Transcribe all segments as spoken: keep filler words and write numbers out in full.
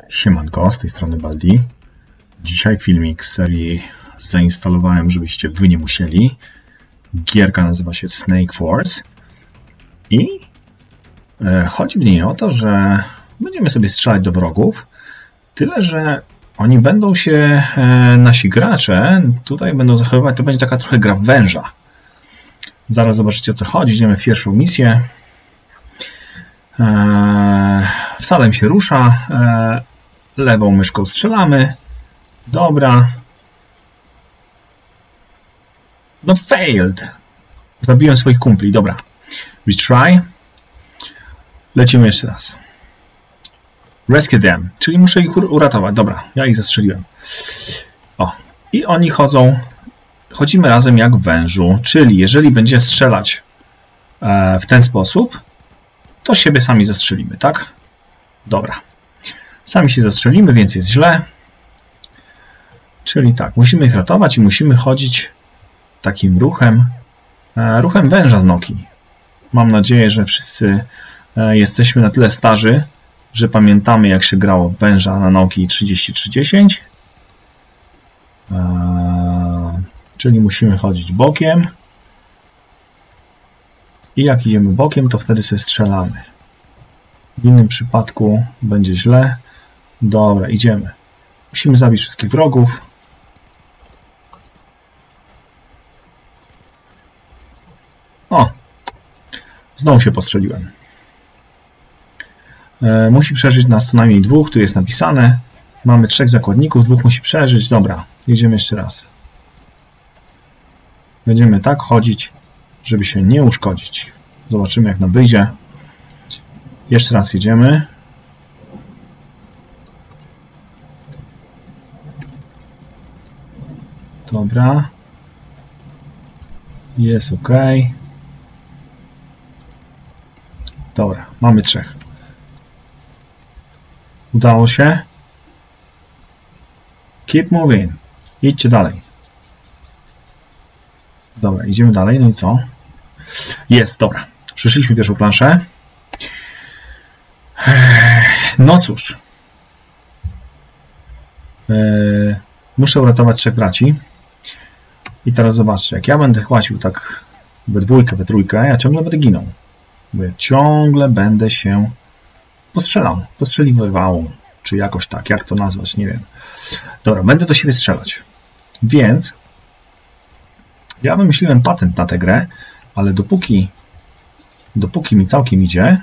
Siemanko, z tej strony Baldi. Dzisiaj filmik z serii zainstalowałem, żebyście wy nie musieli. Gierka nazywa się Snake Force i e, chodzi w niej o to, że będziemy sobie strzelać do wrogów, tyle że oni będą się, e, nasi gracze tutaj będą zachowywać, to będzie taka trochę gra w węża. Zaraz zobaczycie, o co chodzi. Idziemy w pierwszą misję. E, wsadem się rusza. E, lewą myszką strzelamy. Dobra. No failed. Zabiłem swoich kumpli. Dobra. Retry. Lecimy jeszcze raz. Rescue them. Czyli muszę ich uratować. Dobra. Ja ich zastrzeliłem. O. I oni chodzą. Chodzimy razem jak w wężu. Czyli jeżeli będzie strzelać e, w ten sposób, to siebie sami zastrzelimy, tak? Dobra. Sami się zastrzelimy, więc jest źle. Czyli tak, musimy ich ratować i musimy chodzić takim ruchem, e, ruchem węża z Nokii. Mam nadzieję, że wszyscy e, jesteśmy na tyle starzy, że pamiętamy, jak się grało w węża na Nokii trzydzieści trzy dziesięć. E, czyli musimy chodzić bokiem. I jak idziemy bokiem, to wtedy sobie strzelamy. W innym przypadku będzie źle. Dobra, idziemy. Musimy zabić wszystkich wrogów. O! Znowu się postrzeliłem. E, musi przeżyć nas co najmniej dwóch. Tu jest napisane. Mamy trzech zakładników, dwóch musi przeżyć. Dobra, jedziemy jeszcze raz. Będziemy tak chodzić, żeby się nie uszkodzić. Zobaczymy, jak nam wyjdzie. Jeszcze raz jedziemy. Dobra. Jest ok. Dobra, mamy trzech. Udało się. Keep moving. Idźcie dalej. Dobra, idziemy dalej. No i co? Jest, dobra. Przeszliśmy pierwszą planszę. No cóż. Eee, muszę uratować trzech braci. I teraz zobaczcie, jak ja będę chłacił tak we dwójkę, we trójkę, ja ciągle będę ginął. Bo ja ciągle będę się postrzelał, postrzeliwał, czy jakoś tak, jak to nazwać, nie wiem. Dobra, będę do siebie strzelać. Więc ja wymyśliłem patent na tę grę, ale dopóki dopóki mi całkiem idzie,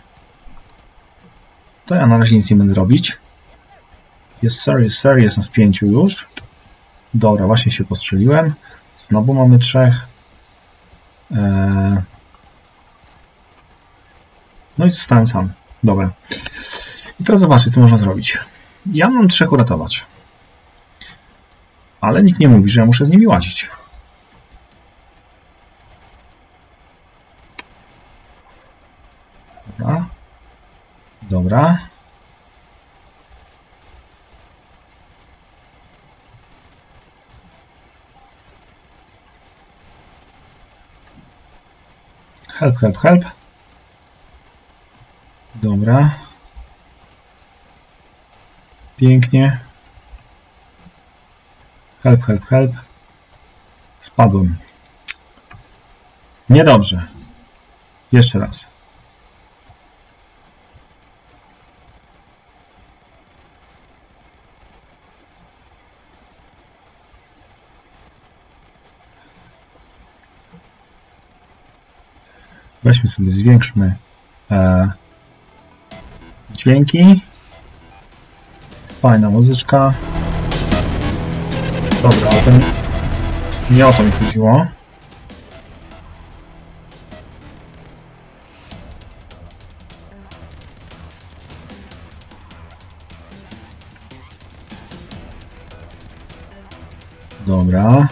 to ja na razie nic nie będę robić. Jest sir, jest sir, jest nas pięciu już. Dobra, właśnie się postrzeliłem. Znowu mamy trzech. Eee... No i zostałem sam. Dobra. I teraz zobaczcie, co można zrobić. Ja mam trzech uratować. Ale nikt nie mówi, że ja muszę z nimi łazić. Dobra. Dobra. Help, help, help. Dobra. Pięknie. Help, help, help. Spadłem. Niedobrze. Jeszcze raz. Weźmy sobie, zwiększmy e, dźwięki. Fajna muzyczka. Dobra, o to nie, nie o to mi chodziło. Dobra.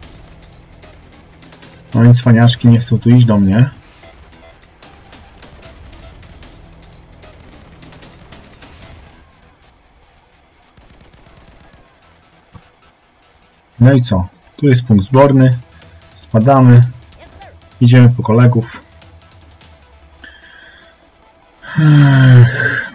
No i cwaniaczki nie chcą tu iść do mnie. No i co? Tu jest punkt zborny. Spadamy. Idziemy po kolegów. Ech.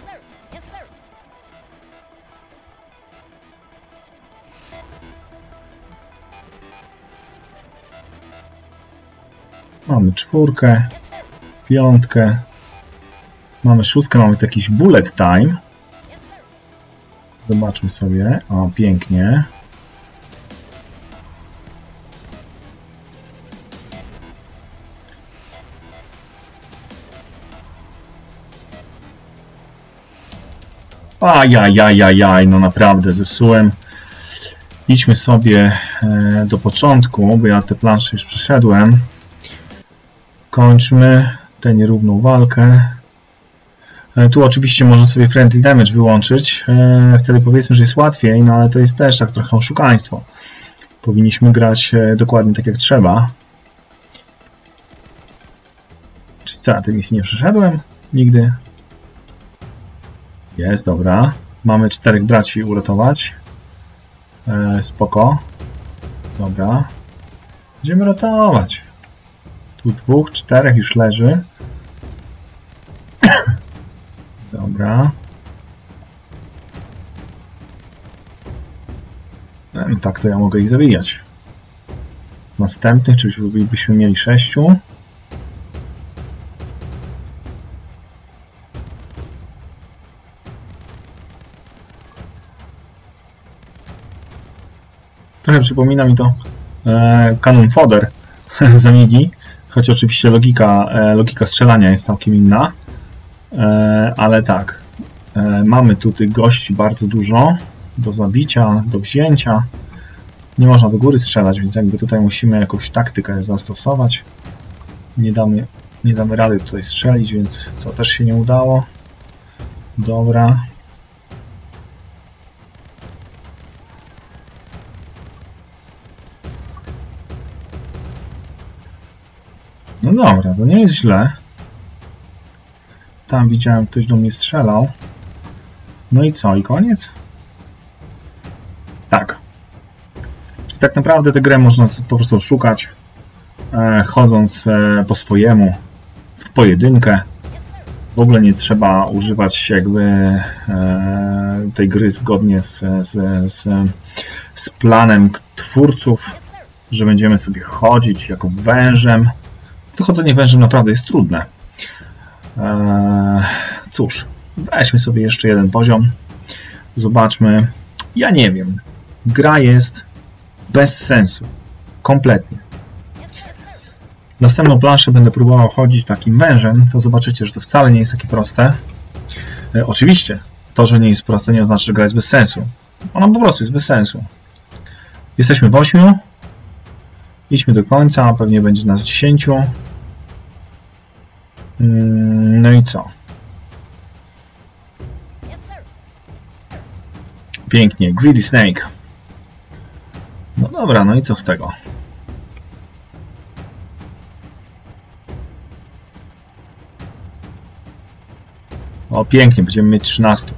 Mamy czwórkę, piątkę, mamy szóstkę, mamy tu jakiś bullet time. Zobaczmy sobie. O, pięknie. Ajajajajaj, no naprawdę zepsułem. Idźmy sobie do początku, bo ja te plansze już przeszedłem. Kończmy tę nierówną walkę. Tu oczywiście można sobie friendly damage wyłączyć. Wtedy powiedzmy, że jest łatwiej, no ale to jest też tak trochę oszukaństwo. Powinniśmy grać dokładnie tak jak trzeba. Czyli co, ja tej misji nie przeszedłem? Nigdy. Jest, dobra. Mamy czterech braci uratować. E, spoko. Dobra. Będziemy ratować. Tu dwóch, czterech już leży. Dobra. No tak to ja mogę ich zabijać. Następnych, czyli byśmy mieli sześciu. Trochę przypomina mi to e, Cannon Fodder z Amigi, choć oczywiście logika, e, logika strzelania jest całkiem inna, e, ale tak, e, mamy tu tych gości bardzo dużo do zabicia, do wzięcia. Nie można do góry strzelać, więc jakby tutaj musimy jakąś taktykę zastosować. Nie damy, nie damy rady tutaj strzelić, więc co też się nie udało. Dobra. No dobra, to nie jest źle. Tam widziałem, ktoś do mnie strzelał. No i co? I koniec? Tak. Tak naprawdę tę grę można po prostu szukać, e, chodząc e, po swojemu, w pojedynkę. W ogóle nie trzeba używać jakby e, tej gry zgodnie z, z, z, z planem twórców, że będziemy sobie chodzić jako wężem. To chodzenie wężem naprawdę jest trudne. Eee, cóż, weźmy sobie jeszcze jeden poziom. Zobaczmy. Ja nie wiem. Gra jest bez sensu. Kompletnie. Następną planszę będę próbował chodzić takim wężem. To zobaczycie, że to wcale nie jest takie proste. E, oczywiście, to, że nie jest proste, nie oznacza, że gra jest bez sensu. Ona po prostu jest bez sensu. Jesteśmy w ośmiu. Idźmy do końca, pewnie będzie nas dziesięciu. No i co? Pięknie, Greedy Snake. No dobra, no i co z tego? O, pięknie, będziemy mieć trzynaście.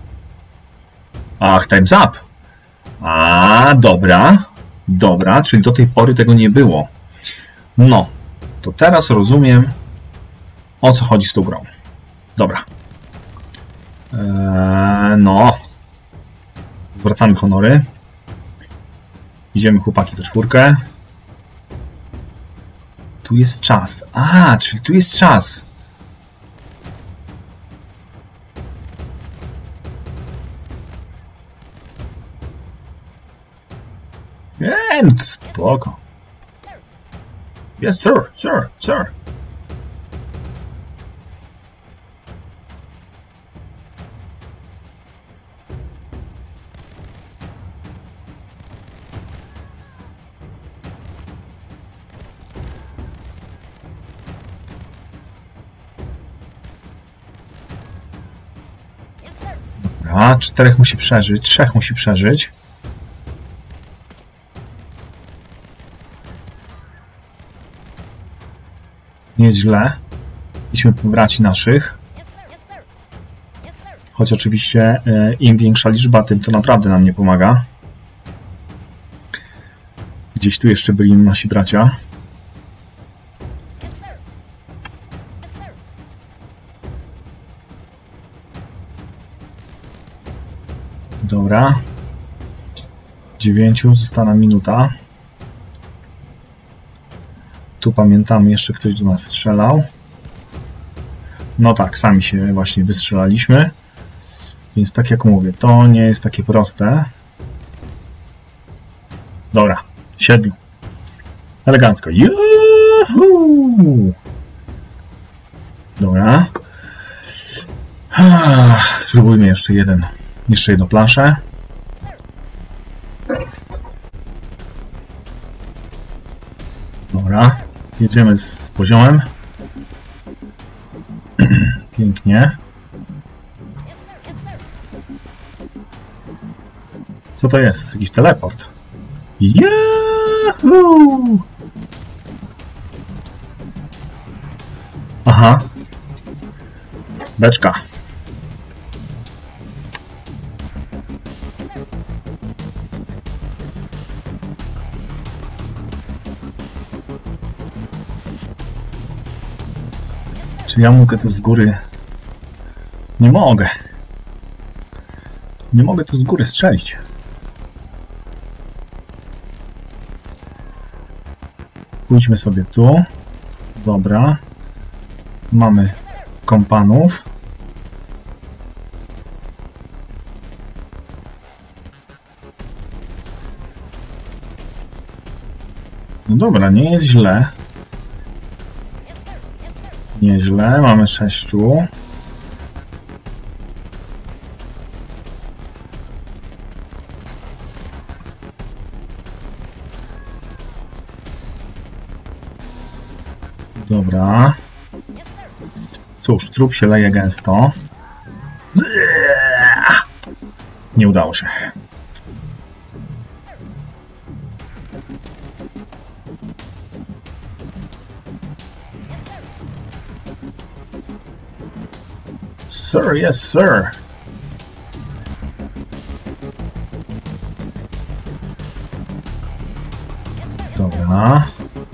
Ach, time's up! A, dobra. Dobra, czyli do tej pory tego nie było. No, to teraz rozumiem, o co chodzi z tą grą. Dobra. Eee, no. Zwracamy honory. Idziemy, chłopaki, we czwórkę. Tu jest czas. A, czyli tu jest czas. Eee, no to spoko. Yes, sir, sir, sir. Dobra, czterech musi przeżyć, trzech musi przeżyć. Nie jest źle. Idźmy po braci naszych. Choć oczywiście im większa liczba, tym to naprawdę nam nie pomaga. Gdzieś tu jeszcze byli nasi bracia. Dobra. Dziewięciu, została minuta. Tu pamiętamy, jeszcze ktoś do nas strzelał. No tak, sami się właśnie wystrzelaliśmy. Więc tak jak mówię, to nie jest takie proste. Dobra, siedmiu. Elegancko. Juhu! Dobra. Spróbujmy jeszcze jeden. Jeszcze jedną planszę. Dobra. Jedziemy z, z poziomem. Pięknie. Co to jest? To jest jakiś teleport. Yahoo! Aha. Beczka. Czy ja mogę tu z góry? Nie mogę. Nie mogę tu z góry strzelić. Pójdźmy sobie tu. Dobra. Mamy kompanów. No dobra, nie jest źle. Nieźle, mamy sześciu. Dobra. Cóż, trup się leje gęsto. Nie udało się. Sir, yes, sir. Dobra.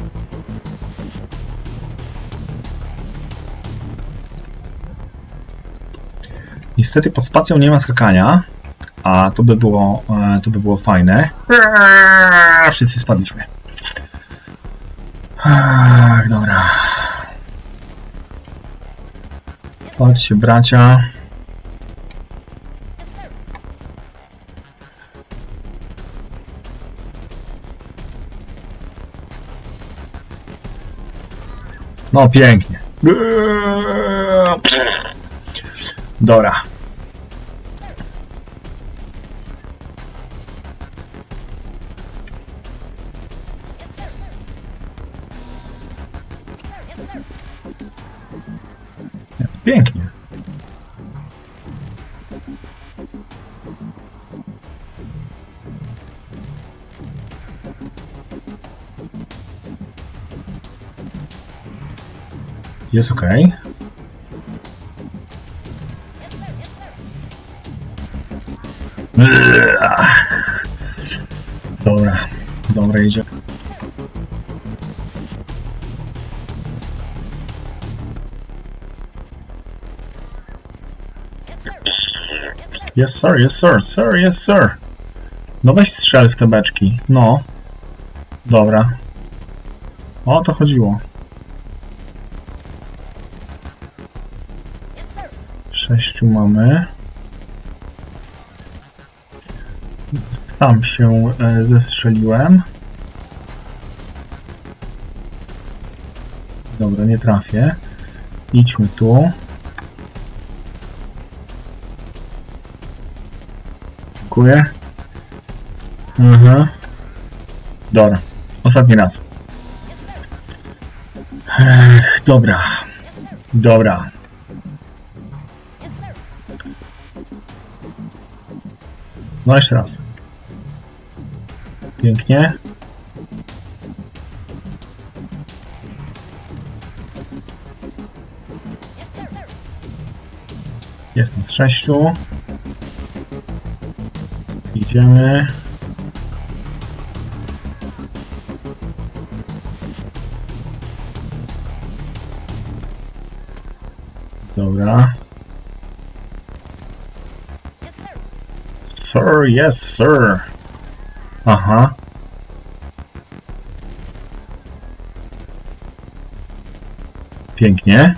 Niestety pod spacją nie ma skakania, a to by było, to by było fajne. Wszyscy spadliśmy. Ach, dobra. Patrzcie, bracia. No pięknie. Dobra. Pięknie. Jest ok. Dobra, dobra idzie. Yes sir, yes sir, sir, yes sir. No weź strzel w te beczki. No. Dobra. O to chodziło. Sześciu mamy. Tam się e, zestrzeliłem. Dobra, nie trafię. Idźmy tu. Dziękuję. Mhm. Dobra. Ostatni raz. Ech, dobra. Dobra. No jeszcze raz. Pięknie. Jest nas sześciu. Idziemy. Dobra. Sir, yes, sir. Aha. Pięknie.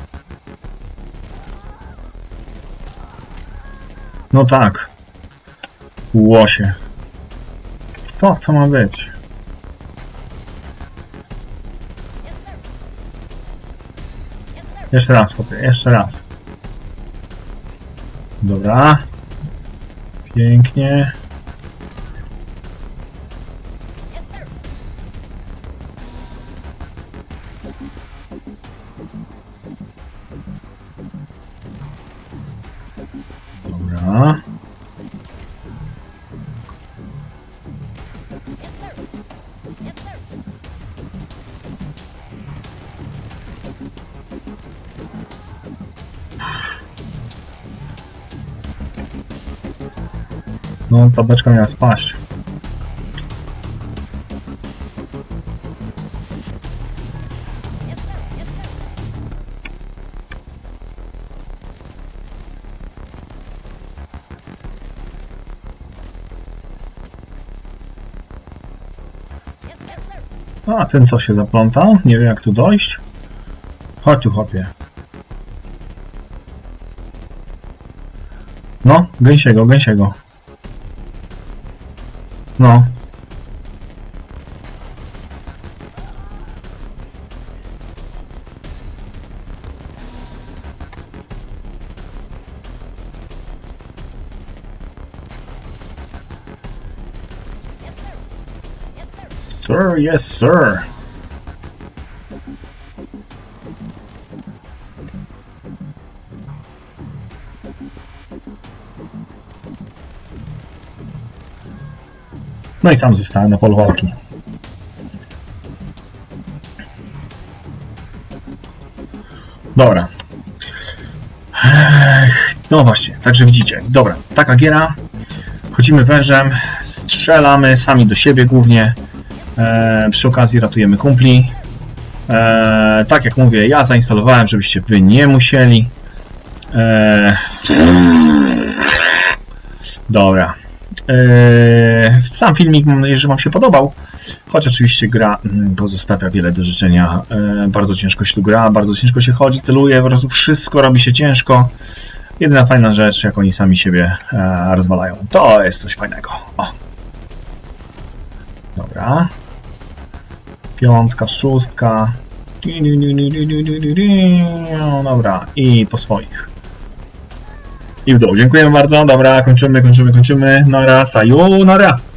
No tak. Łosie. Co to ma być? Jeszcze raz, chłopie, jeszcze raz. Dobra. Pięknie. Dobra. No, ta beczka miała spaść. A, ten co się zaplątał? Nie wiem jak tu dojść. Chodź tu, chłopie. No, gęsiego, gęsiego. No. Sir, yes, sir. No i sam zostałem na polu walki. Dobra. No właśnie, także widzicie. Dobra, taka giera. Chodzimy wężem, strzelamy sami do siebie głównie. E, przy okazji ratujemy kumpli. E, tak jak mówię, ja zainstalowałem, żebyście wy nie musieli. E, dobra. E, sam filmik mam nadzieję, że wam się podobał. Choć oczywiście gra pozostawia wiele do życzenia. E, bardzo ciężko się tu gra, bardzo ciężko się chodzi, celuje, po prostu wszystko robi się ciężko. Jedyna fajna rzecz, jak oni sami siebie e, rozwalają. To jest coś fajnego. O. Dobra. Piątka, szóstka. No dobra. I po swoich. I w dół. Dziękujemy bardzo. Dobra, kończymy, kończymy, kończymy. Nara, sayonara.